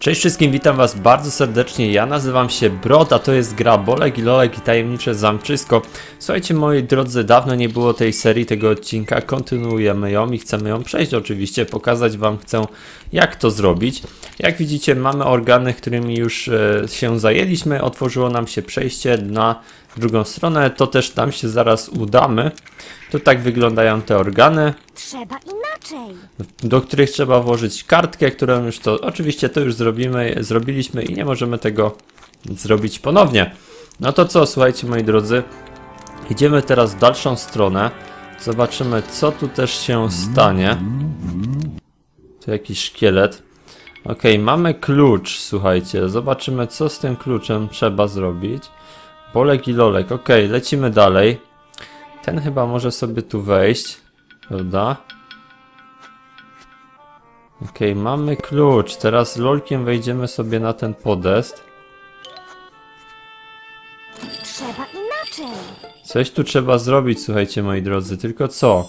Cześć wszystkim, witam was bardzo serdecznie, ja nazywam się Brod, a to jest gra Bolek i Lolek i Tajemnicze Zamczysko. Słuchajcie moi drodzy, dawno nie było tej serii, tego odcinka, kontynuujemy ją i chcemy ją przejść oczywiście, pokazać wam chcę jak to zrobić. Jak widzicie mamy organy, którymi już się zajęliśmy, otworzyło nam się przejście na drugą stronę, to też nam się zaraz udamy. To tak wyglądają te organy. Trzeba inaczej. Do których trzeba włożyć kartkę, którą już to oczywiście to już zrobiliśmy i nie możemy tego zrobić ponownie. No to co, słuchajcie moi drodzy, idziemy teraz w dalszą stronę. Zobaczymy co tu też się stanie. Tu jakiś szkielet. Ok, mamy klucz, słuchajcie, zobaczymy co z tym kluczem trzeba zrobić. Bolek i Lolek, ok, lecimy dalej. Ten chyba może sobie tu wejść, prawda? Ok, mamy klucz. Teraz Lolkiem wejdziemy sobie na ten podest. Trzeba inaczej. Coś tu trzeba zrobić, słuchajcie moi drodzy, tylko co?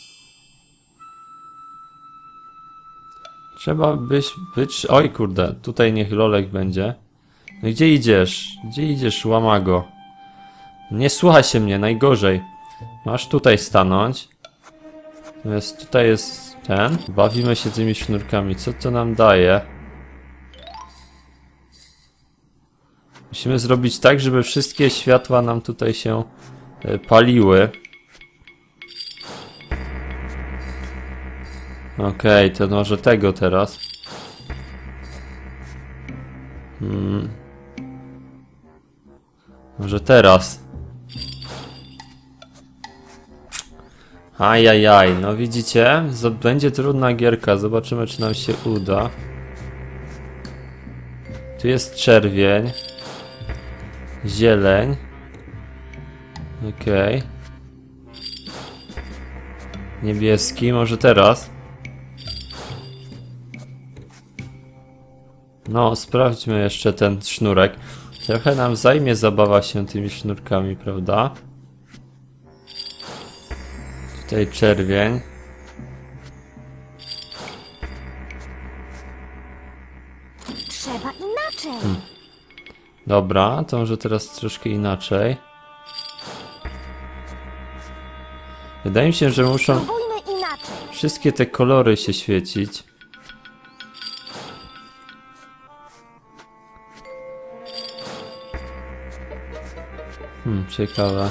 Trzeba być... Oj kurde, tutaj niech Lolek będzie. No gdzie idziesz? Gdzie idziesz, łamago? Nie słucha się mnie, najgorzej. Masz tutaj stanąć. Natomiast tutaj jest ten. Bawimy się tymi sznurkami. Co to nam daje? Musimy zrobić tak, żeby wszystkie światła nam tutaj się paliły. Okej, to może tego teraz. Może teraz. Ajajaj, no widzicie? Będzie trudna gierka, zobaczymy czy nam się uda. Tu jest czerwień. Zieleń. Okej. Niebieski, może teraz? No, sprawdźmy jeszcze ten sznurek. Trochę nam zajmie zabawa się tymi sznurkami, prawda? Tutaj czerwień. Trzeba inaczej. Dobra, to może teraz troszkę inaczej. Wydaje mi się, że muszą Spróbujmy inaczej. wszystkie te kolory się świecić. Ciekawe.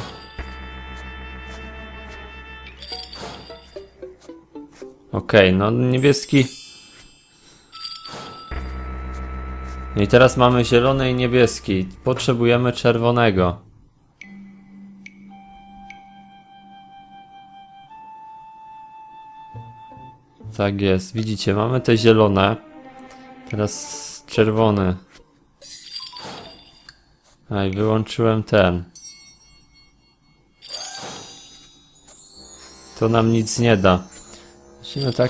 Okej, no niebieski. No i teraz mamy zielony i niebieski. Potrzebujemy czerwonego. Tak jest, widzicie, mamy te zielone. Teraz czerwony. Aj, wyłączyłem ten. To nam nic nie da. Musimy tak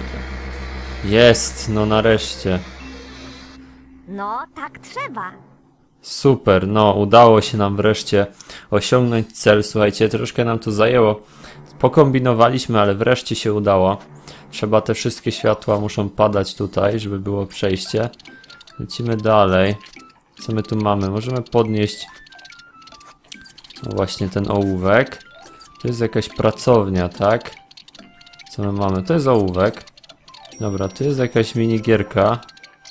Jest, no nareszcie. No, tak trzeba. Super, no udało się nam wreszcie osiągnąć cel. Słuchajcie, troszkę nam to zajęło. Pokombinowaliśmy, ale wreszcie się udało. Trzeba te wszystkie światła muszą padać tutaj, żeby było przejście. Lecimy dalej. Co my tu mamy? Możemy podnieść no właśnie ten ołówek. To jest jakaś pracownia, tak? Co my mamy? To jest ołówek. Dobra, tu jest jakaś minigierka.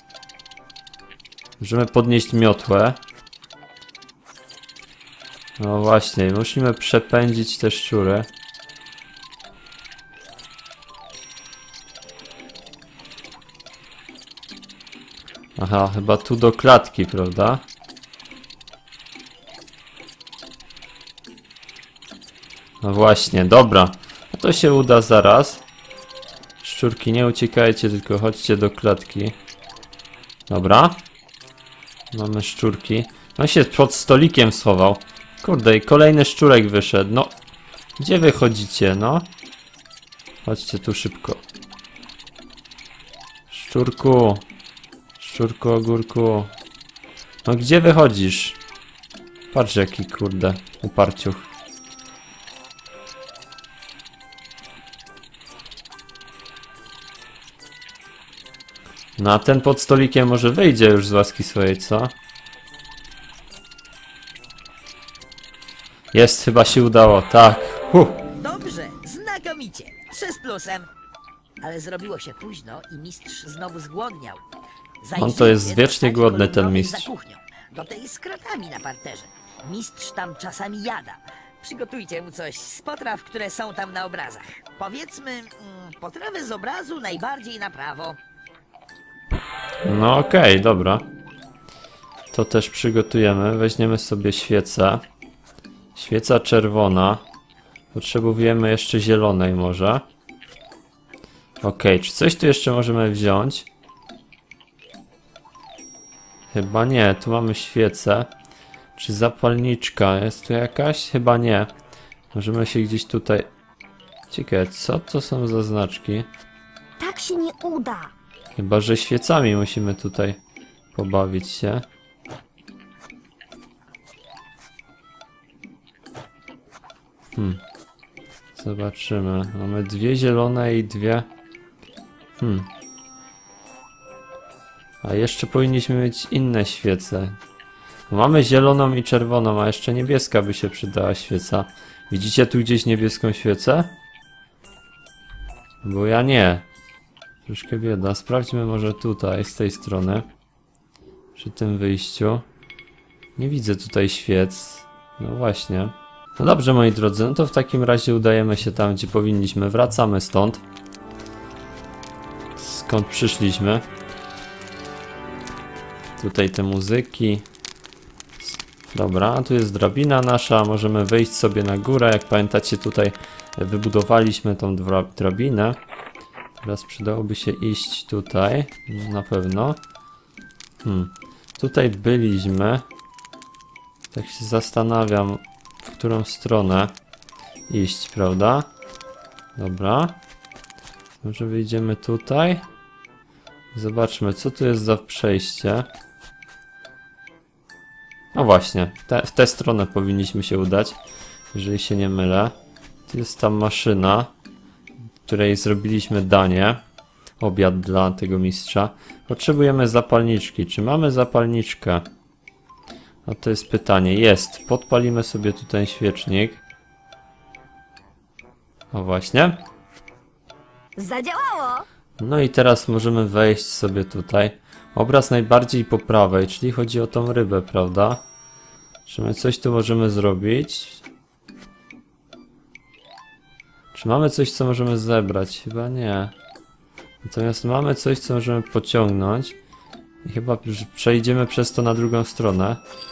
Możemy podnieść miotłę. No właśnie, musimy przepędzić te szczury. Aha, chyba tu do klatki, prawda? No właśnie, dobra. No to się uda zaraz. Szczurki, nie uciekajcie, tylko chodźcie do klatki. Dobra. Mamy szczurki. On się pod stolikiem schował. Kurde, i kolejny szczurek wyszedł. No, gdzie wy chodzicie, no? Chodźcie tu szybko. Szczurku. Szczurku, ogórku. No gdzie wychodzisz? Patrz jaki kurde uparciuch. No a ten pod stolikiem może wyjdzie już z łaski swojej, co? Jest, chyba się udało, tak. Dobrze, znakomicie. 3 z plusem. Ale zrobiło się późno i mistrz znowu zgłodniał. On to jest Zajrzyjcie do wiecznie sali głodny, ten kolumnowej mistrz. za kuchnią, do tej z kratami na parterze. Mistrz tam czasami jada. Przygotujcie mu coś z potraw, które są tam na obrazach. Powiedzmy, potrawy z obrazu najbardziej na prawo. No okej, dobra. To też przygotujemy. Weźmiemy sobie świecę. Świeca czerwona. Potrzebujemy jeszcze zielonej może. Okej, czy coś tu jeszcze możemy wziąć? Chyba nie, tu mamy świecę. Czy zapalniczka jest tu jakaś? Chyba nie. Możemy się gdzieś tutaj... Ciekawe, co to są za znaczki? Tak się nie uda. Chyba, że świecami musimy tutaj pobawić się. Zobaczymy. Mamy 2 zielone i 2... A jeszcze powinniśmy mieć inne świece. Mamy zieloną i czerwoną, a jeszcze niebieska by się przydała świeca. Widzicie tu gdzieś niebieską świecę? Bo ja nie. Troszkę bieda. Sprawdźmy może tutaj, z tej strony. Przy tym wyjściu. Nie widzę tutaj świec. No właśnie. No dobrze, moi drodzy, no to w takim razie udajemy się tam, gdzie powinniśmy. Wracamy stąd. Skąd przyszliśmy. Tutaj te muzyki. Dobra, a tu jest drabina nasza. Możemy wejść sobie na górę. Jak pamiętacie, tutaj wybudowaliśmy tą drabinę. Teraz przydałoby się iść tutaj. Na pewno. Tutaj byliśmy. Tak się zastanawiam, w którą stronę iść, prawda? Dobra. Może wyjdziemy tutaj. Zobaczmy, co tu jest za przejście. No właśnie, w tę stronę powinniśmy się udać, jeżeli się nie mylę. Tu jest ta maszyna, w której zrobiliśmy danie, obiad dla tego mistrza. Potrzebujemy zapalniczki. Czy mamy zapalniczkę? No to jest pytanie. Jest. Podpalimy sobie tutaj świecznik. O właśnie. Zadziałało. No i teraz możemy wejść sobie tutaj. Obraz najbardziej po prawej, czyli chodzi o tą rybę, prawda? Czy my coś tu możemy zrobić? Czy mamy coś, co możemy zebrać? Chyba nie. Natomiast mamy coś, co możemy pociągnąć. I chyba przejdziemy przez to na drugą stronę.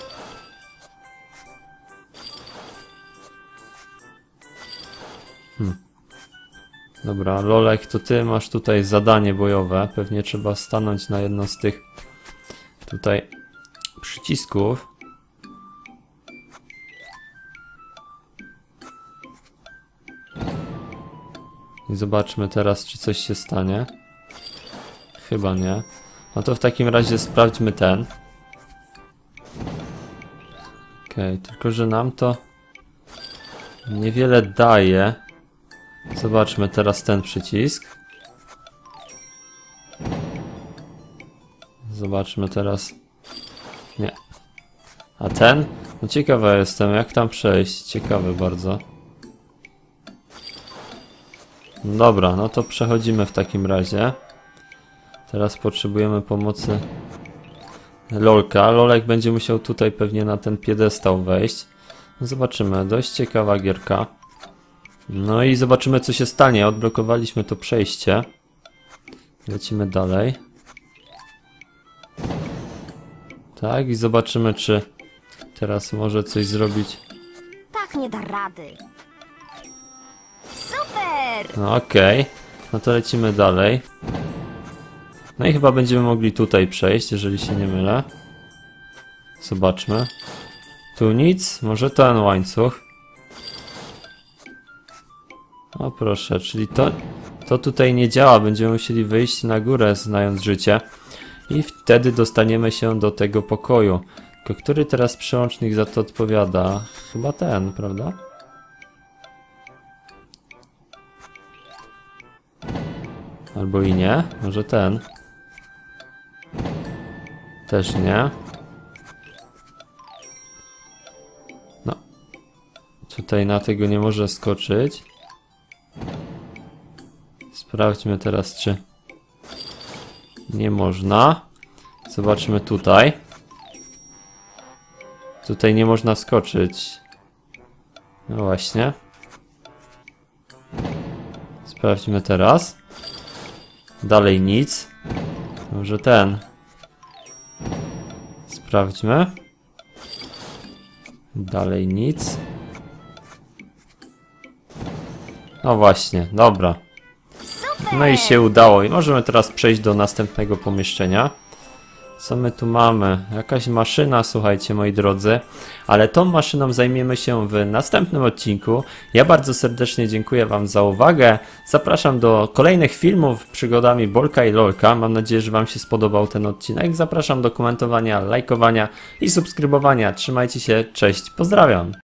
Dobra, Lolek, to ty masz tutaj zadanie bojowe. Pewnie trzeba stanąć na jedno z tych tutaj przycisków. I zobaczmy teraz, czy coś się stanie. Chyba nie. No to w takim razie sprawdźmy ten. Okej, tylko że nam to niewiele daje. Zobaczmy teraz ten przycisk. Zobaczmy teraz. Nie. A ten? No ciekawa jestem, jak tam przejść. Ciekawy bardzo. Dobra, no to przechodzimy w takim razie. Teraz potrzebujemy pomocy Lolka. Lolek będzie musiał tutaj pewnie na ten piedestał wejść. Zobaczymy, dość ciekawa gierka. No i zobaczymy, co się stanie. Odblokowaliśmy to przejście. Lecimy dalej. Tak, i zobaczymy, czy teraz może coś zrobić. Tak nie da rady. Super! No okej. No to lecimy dalej. No i chyba będziemy mogli tutaj przejść, jeżeli się nie mylę. Zobaczmy. Tu nic, może ten łańcuch. O proszę, czyli to tutaj nie działa. Będziemy musieli wyjść na górę, znając życie. I wtedy dostaniemy się do tego pokoju. Tylko który teraz przełącznik za to odpowiada? Chyba ten, prawda? Albo i nie, może ten. Też nie. No. Tutaj na tego nie może skoczyć. Sprawdźmy teraz, czy nie można. Zobaczmy tutaj. Tutaj nie można skoczyć. No właśnie. Sprawdźmy teraz. Dalej nic. Może ten. Sprawdźmy. Dalej nic. No właśnie, dobra. No i się udało. I możemy teraz przejść do następnego pomieszczenia. Co my tu mamy? Jakaś maszyna, słuchajcie, moi drodzy. Ale tą maszyną zajmiemy się w następnym odcinku. Ja bardzo serdecznie dziękuję wam za uwagę. Zapraszam do kolejnych filmów przygodami Bolka i Lolka. Mam nadzieję, że wam się spodobał ten odcinek. Zapraszam do komentowania, lajkowania i subskrybowania. Trzymajcie się, cześć, pozdrawiam.